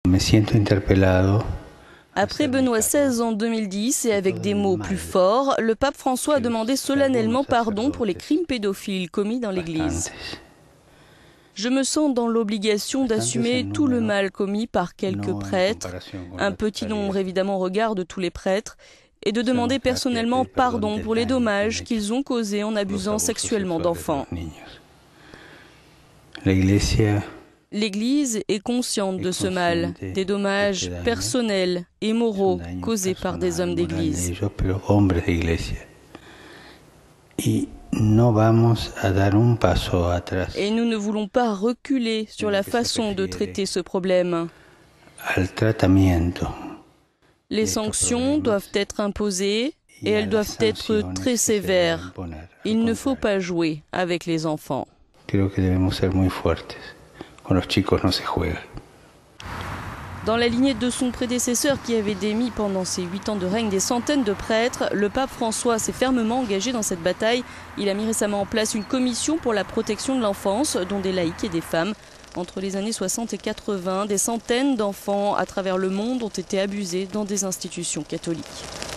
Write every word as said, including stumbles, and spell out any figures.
Me siento interpelado. Après Benoît seize en deux mille dix et avec des mots plus forts, le pape François a demandé solennellement pardon pour les crimes pédophiles commis dans l'Église. Je me sens dans l'obligation d'assumer tout le mal commis par quelques prêtres, un petit nombre évidemment au regard de tous les prêtres, et de demander personnellement pardon pour les dommages qu'ils ont causés en abusant sexuellement d'enfants. L'Église est consciente de ce mal, des dommages personnels et moraux causés par des hommes d'Église. Et nous ne voulons pas reculer sur la façon de traiter ce problème. Les sanctions doivent être imposées et elles doivent être très sévères. Il ne faut pas jouer avec les enfants. Dans la lignée de son prédécesseur qui avait démis pendant ses huit ans de règne des centaines de prêtres, le pape François s'est fermement engagé dans cette bataille. Il a mis récemment en place une commission pour la protection de l'enfance, dont des laïcs et des femmes. Entre les années soixante et quatre-vingts, des centaines d'enfants à travers le monde ont été abusés dans des institutions catholiques.